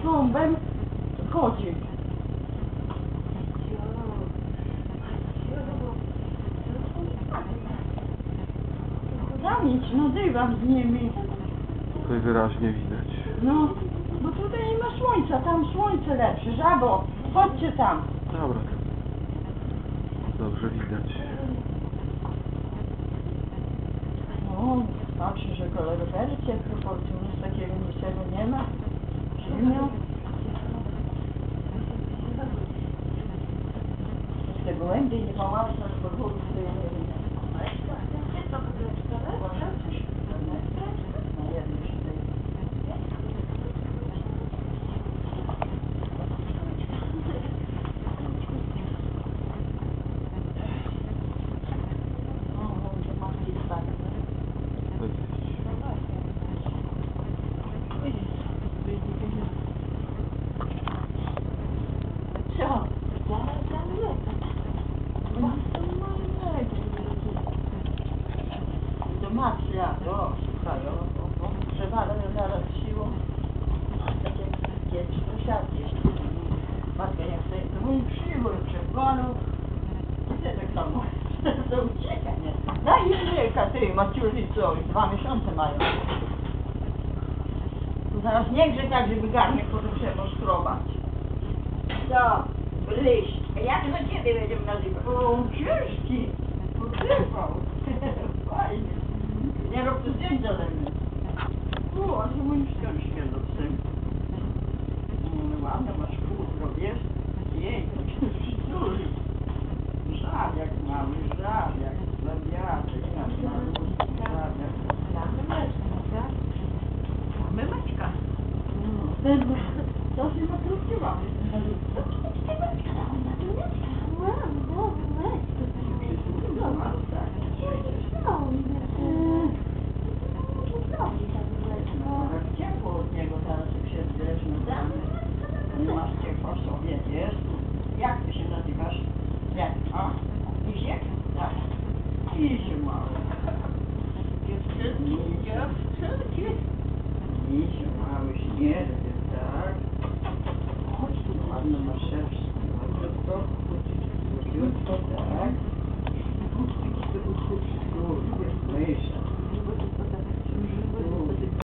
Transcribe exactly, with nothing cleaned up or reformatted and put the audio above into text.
gąbem chodzi. Zamieć, no dywam z nimi. Tutaj wyraźnie widać. No, bo tutaj nie ma słońca, tam słońce lepsze. Żabo, chodźcie tam. Dobra. Dobrze widać. No, patrzę, że koloryfery ciepły chodzą, nic takiego niczego nie ma. Ziemia. Te gołębie nie pomagają, bo podwórku to ja nie wiem. Co? To macja, o, słuchaj, o, o, o, przewalę zaraz siłą. Tak jak dzieci, to siad jeszcze. Matka jak sobie, to mój przywór przewalą. I te tak samo, to ucieka, nie? Daj języka, ty, Maciusi, co, już dwa miesiące mają. To zaraz nie grze tak, żeby garnek potem trzeba skrobać. Co? Liść. A jak na ciebie będziemy nazywać? O, książki. Podrywał. Fajnie. Nie rób to zdjęcia ze mnie. O, a to moim książki będą z tym. No ładne, masz kółko, wiesz? Jej, to książki dużo. Żabiak mały, żabiak. Zabiaczek, nasz mały. Żabiak. Mamy Maćka, tak? Mamy Maćka. No, to się zatrudniłam. Ciepło od niego teraz, jak się zbierz na damy. Nie masz ciepło w sobie, wiesz? Jak ty się nazywasz? Jak? A? Misiek? Tak. Misiu mały. Dziewczynki, dziewczynki. Misiu mały, śmierdzie.